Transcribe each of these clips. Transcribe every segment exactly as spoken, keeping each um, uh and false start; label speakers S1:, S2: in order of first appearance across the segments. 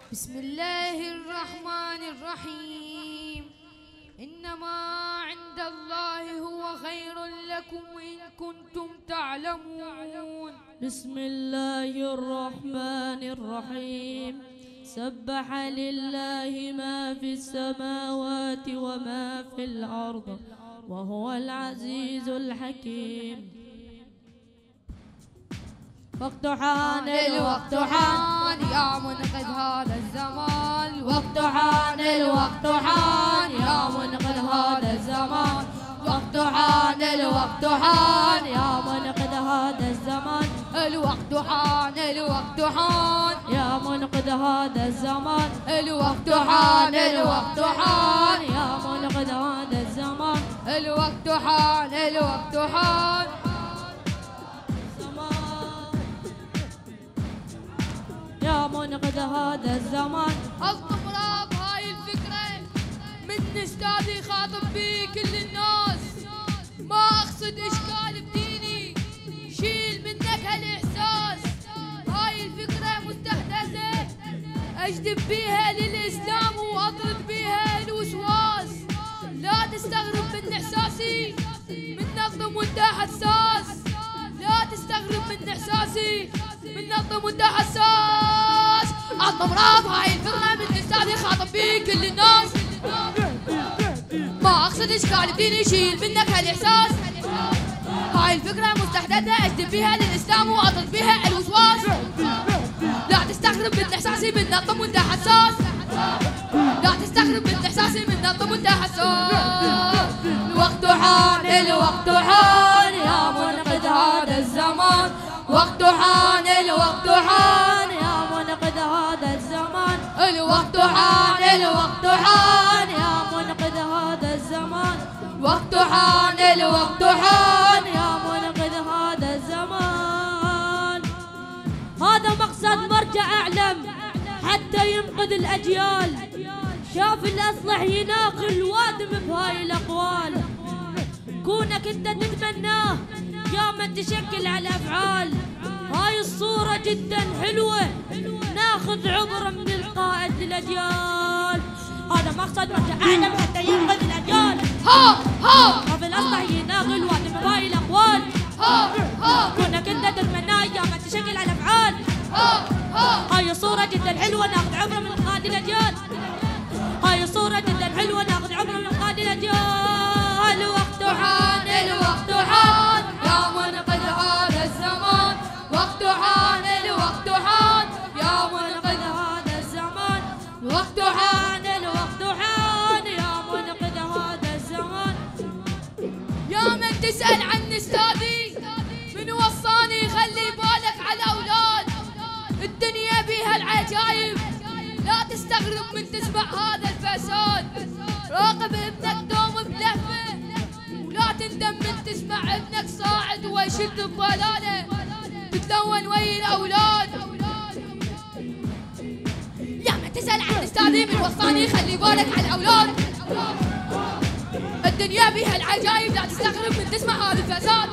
S1: بسم الله الرحمن الرحيم. إنما عند الله هو خير لكم إن كنتم تعلمون.
S2: بسم الله الرحمن الرحيم. سبح لله ما في السماوات وما في الأرض وهو العزيز الحكيم. وقت حان الوقت حان
S1: يا منقذ هذا الزمان.
S2: وقت حان الوقت حان يا منقذ هذا الزمان. وقت حان الوقت حان يا منقذ هذا الزمان.
S1: الوقت حان الوقت حان
S2: يا منقذ هذا الزمان.
S1: الوقت حان الوقت حان
S2: يا منقذ هذا الزمان.
S1: الوقت حان الوقت حان
S2: يا منقذ هذا الزمان.
S1: ألطف راب هاي الفكرة من استاذي خاطب بيه كل الناس. ما أقصد إشكال بديني، شيل منك هالإحساس. هاي الفكرة مستحدثة أجذب بيها للإسلام وأطرد بيها الوسواس. لا تستغرب من إحساسي من نظم وأنت حساس. لا تستغرب من إحساسي من نظم وأنت حساس. ألطف راب هاي الفكرة من استاذي خاطب بيه كل الناس. ما أقصد إشكال بديني، شيل منك هالإحساس. هاي الفكرة مستحدثة أجذب بيها للإسلام وأطرد بيها الوسواس. لا تستغرب من إحساسي من نظم وأنت حساس. لا تستغرب من إحساسي من نظم وأنت حساس.
S2: الوقت حان الوقت حان يا منقذ هذا الزمان. وقت حان الوقت حان يا منقذ هذا الزمان.
S1: الوقت
S2: حان الوقت حان يا منقذ هذا الزمان. وقت حان الوقت حان يا منقذ هذا الزمان. هذا مقصد مرجع أعلم حتى ينقذ الأجيال. شاف الأصلح يناقل وادم بهاي الأقوال. كونك انت تتمناه يا من تشكل على أفعال. هاي الصورة جدا حلوة ناخذ عبرة من القائد للأجيال. هذا مقصد مرجع أعلم حتى ينقذ الأجيال.
S1: ها ها
S2: شاف الأصلح يناقل وادم بهاي الأقوال.
S1: ها ها
S2: كونك انت تتمناه يا من تشكل على أفعال.
S1: ها ها
S2: هاي الصورة جدا حلوة ناخذ عبرة من القائد للأجيال. هاي الصورة جدا حلوة ناخذ عبرة من القائد للأجيال. وقت حان الوقت حان
S1: يا منقذ هذا الزمان. وقت حان الوقت حان يا منقذ
S2: هذا الزمان.
S1: وقت حان
S2: الوقت حان يا منقذ هذا الزمان.
S1: يا من تسأل عن استاذي من وصاني خلي بالك على أولاد. الدنيا بيها العجايب لا تستغرب من تسمع هذا الفساد. راقب ابنك دوم بلهفه ولا تندم من تسمع ابنك صاعد ويشد بضلاله تتلون ويا الأولاد. يا من تسأل عن استاذي من وصاني خلي بالك على الأولاد. الدنيا بيها العجايب لا تستغرب من تسمع هذا الفساد.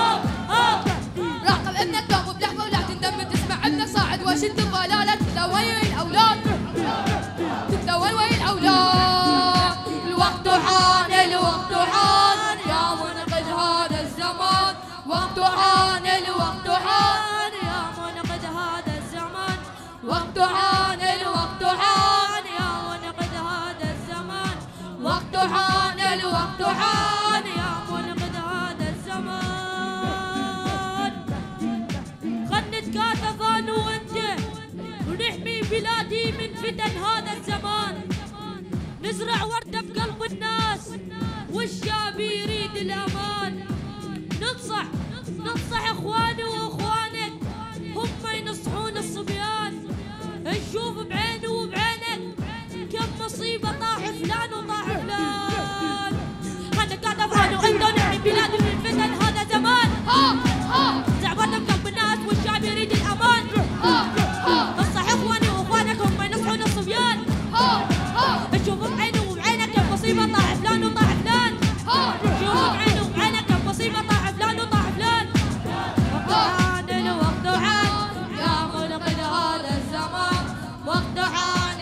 S1: راقب ابنك دوم بلهفه ولا تندم من تسمع ابنك صاعد ويشد بضلاله تتلون ويا الأولاد. تتلون ويا الأولاد.
S2: الوقت حان الوقت حان
S1: يا منقذ هذا الزمان. وقت حان الوقت حان
S2: يا منقذ هذا الزمان.
S1: وقت حان الوقت حان
S2: يا منقذ هذا الزمان.
S1: وقت حان الوقت حان
S2: يا منقذ هذا الزمان. خل نتكاتف انا وانت ونحمي بلادي من فتن هذا الزمان. نزرع وردة بقلب الناس والشعب يريد الأمان. ننصح ننصح إخواني وإخوانك هم ينصحون الصبيان. نشوف بعيني وبعينك كم مصيبة طاح فلان وطاح فلان. أنا قاعد أفعل وأنت نحمي بلادي من فتن هذا زمان. نزرع وردة بقلب الناس والشعب يريد الأمان. ننصح إخواني وإخوانك هم ينصحون الصبيان. نشوف بعيني وبعينك كم مصيبة طاح فلان وطاح فلان. شوف بعيني وبعينك كم مصيبة طاح فلان وطاح فلان. وقت حان الوقت حان يا منقذ هذا الزمان. وقت حان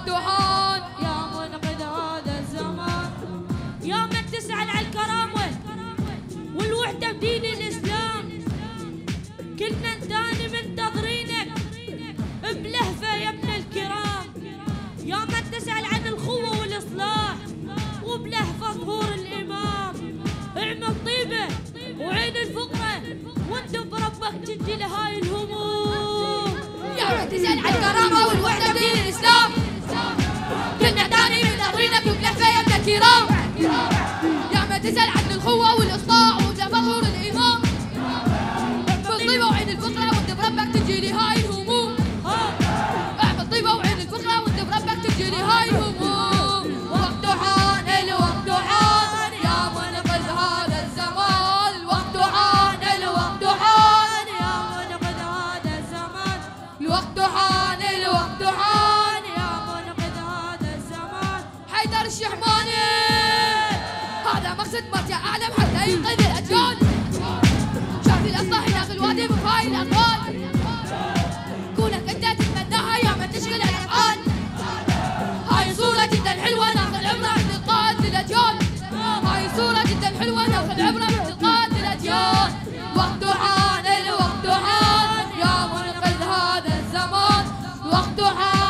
S1: الوقت حان
S2: يا منقذ هذا الزمان، يا من تسعى على الكرامة والوحدة بدين الإسلام، كلنا نداني منتظرينك بلهفة يا ابن الكرام، يا من تسأل عن الخوة والإصلاح وبلهفة ظهور الإمام، اعمل طيبة وعين الفقرة وانت بربك تنجي لهاي الهموم،
S1: يا من تسأل عن الكرامة والوحدة بدين الإسلام، كلنا نداني منتظرينك بلهفة يا ابن الكرام، يا من تسأل عن الخوة والإصلاح وبلهفة ظهور الإمام، طيبة وعين الفقرة وانت بربك تجي لي هاي الهموم، اعمل طيبة وعين الفقرة وانت بربك تجي لي هاي الهموم، وقت حان الوقت حان يا منقذ هذا الزمان، الوقت حان الوقت حان
S2: يا منقذ هذا الزمان،
S1: الوقت حان الوقت حان
S2: يا منقذ هذا الزمان،
S1: حيدر الشحماني هذا مقصد مرجع أعلم حتى ينقذ الأجيال، شاف الأصلاح داخل وادي بفاي الأطفال، كونك أنت تتمناها يا من تشغل الأفعال، هاي صورة جدا حلوة ناخذ عبرة من القائد للأجيال، هاي صورة جدا حلوة ناخذ عبرة من القائد للأجيال، الوقت حان الوقت حان يا منقذ هذا الزمان، الوقت حان